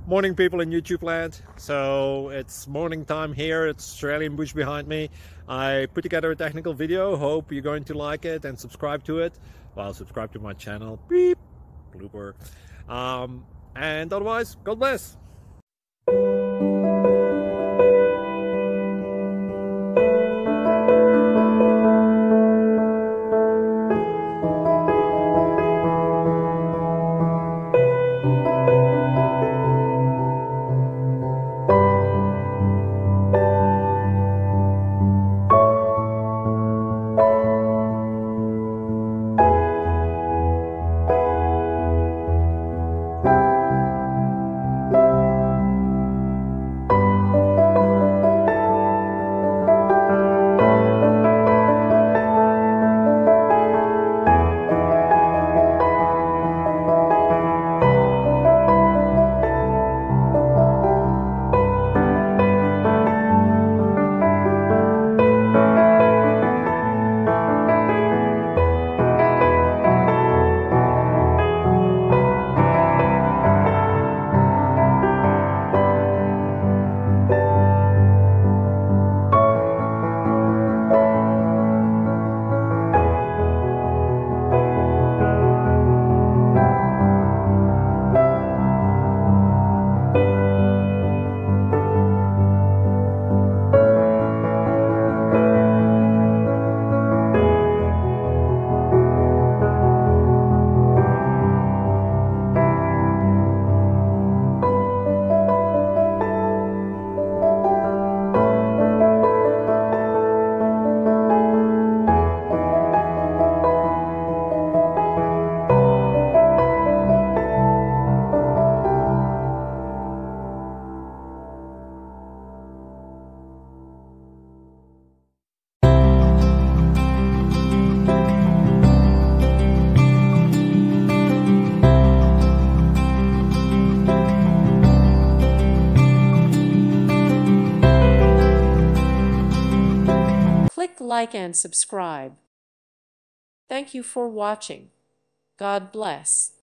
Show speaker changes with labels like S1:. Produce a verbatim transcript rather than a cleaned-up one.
S1: Morning, people in YouTube land. So it's morning time here. It's Australian bush behind me. I put together a technical video. Hope you're going to like it and subscribe to it. Well, subscribe to my channel. Beep. Blooper. Um, and otherwise, God bless.
S2: Click like and subscribe. Thank you for watching. God bless.